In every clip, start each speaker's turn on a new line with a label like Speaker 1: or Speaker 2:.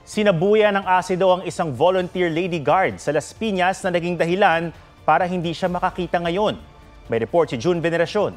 Speaker 1: Sinabuyan ng asido ang isang volunteer lady guard sa Las Piñas na naging dahilan para hindi siya makakita ngayon. May report si June Veneracion.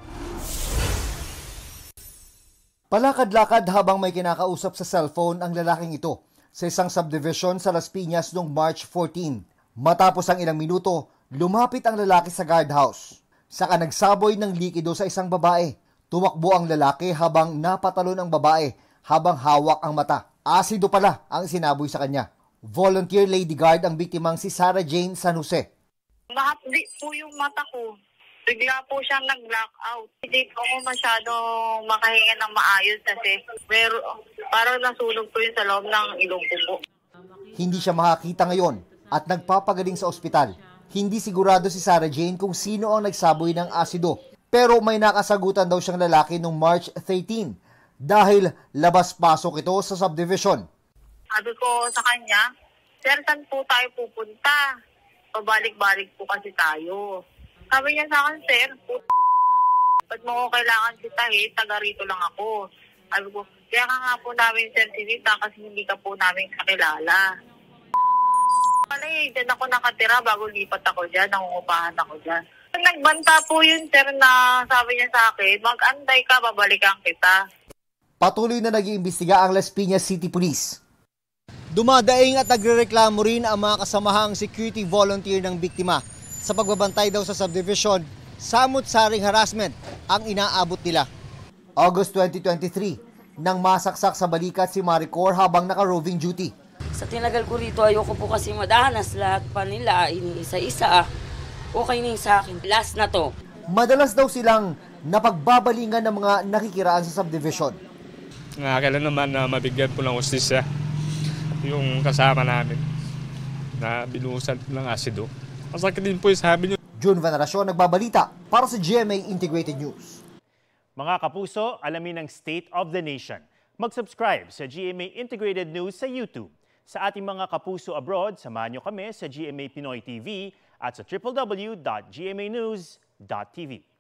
Speaker 2: Palakad-lakad habang may kinakausap sa cellphone ang lalaking ito sa isang subdivision sa Las Piñas noong March 14. Matapos ang ilang minuto, lumapit ang lalaki sa guardhouse. Saka nagsaboy ng likido sa isang babae. Tumakbo ang lalaki habang napatalon ang babae habang hawak ang mata. Asido pala ang sinaboy sa kanya. Volunteer lady guard ang biktimang si Sarah Jane San Jose.
Speaker 3: Mahapdi po yung mata ko. Bigla po siyang nag-blackout. Hindi po ako masyadong makahinga ng maayos kasi parang nasunog po yun sa loob ng ilong ko po.
Speaker 2: Hindi siya makakita ngayon at nagpapagaling sa ospital. Hindi sigurado si Sarah Jane kung sino ang nagsaboy ng asido. Pero may nakasagutan daw siyang lalaki noong March 13 dahil labas-pasok ito sa subdivision.
Speaker 3: Sabi ko sa kanya, "Sir, saan po tayo pupunta? Pabalik-balik po kasi tayo." Sabi niya sa akin, "Sir, ba't mo ko kailangan sitahin? Taga rito lang ako." Sabi ko, "Kaya nga po namin, Sir, sinita kasi hindi ka po namin kakilala." Dyan ako nakatira bago lipat ako dyan, nangungupahan ako dyan. Nagbanta po yun, Sir, na sabi niya sa akin, "Mag-antay ka, babalikan kita."
Speaker 2: Patuloy na nag-iimbestiga ang Las Piñas City Police. Dumadaing at nagrereklamo rin ang mga kasamahang security volunteer ng biktima. Sa pagbabantay daw sa subdivision, samut-saring harassment ang inaabot nila. August 2023, nang masaksak sa balikat si Maricor habang naka-roving duty.
Speaker 4: Sa tinagal ko rito, ayoko po kasi madanas lahat pa nila, iniisa-isa. Okay na sa akin. Last na to.
Speaker 2: Madalas daw silang napagbabalingan ng mga nakikiraan sa subdivision.
Speaker 5: Kailan naman na mabigyan po ng hustisya yung kasama namin na binuhusan ng asido. Masakit din po yung sabi niyo.
Speaker 2: June Veneracion, nagbabalita para sa GMA Integrated News.
Speaker 1: Mga kapuso, alamin ang State of the Nation. Mag-subscribe sa GMA Integrated News sa YouTube. Sa ating mga kapuso abroad, samahan niyo kami sa GMA Pinoy TV at sa www.gmanews.tv.